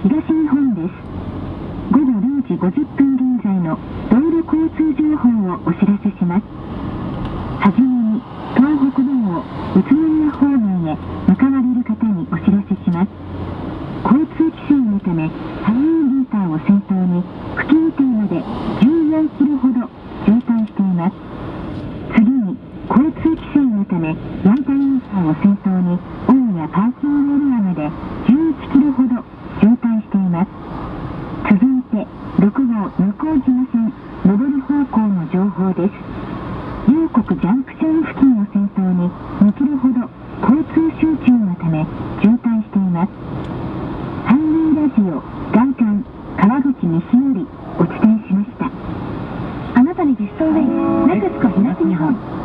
東日本です。午後0時50分現在の道路交通情報をお知らせします。はじめに、東北道を宇都宮方面へ向かわれる方にお知らせします。交通規制のため、ハイウェイインターを先頭に、久喜亭まで14キロほど渋滞しています。次に、交通規制のため、矢板インターを先頭に、大谷パーキングエリアまで11キロほど渋滞しています。続いて、6号向島線上り方向の情報です。両国ジャンクション付近を先頭に2キロほど交通集中のため渋滞しています。ハイウェイラジオ外環川口西よりお伝えしました。あなたにベストウェイ、ネクスコ東日本。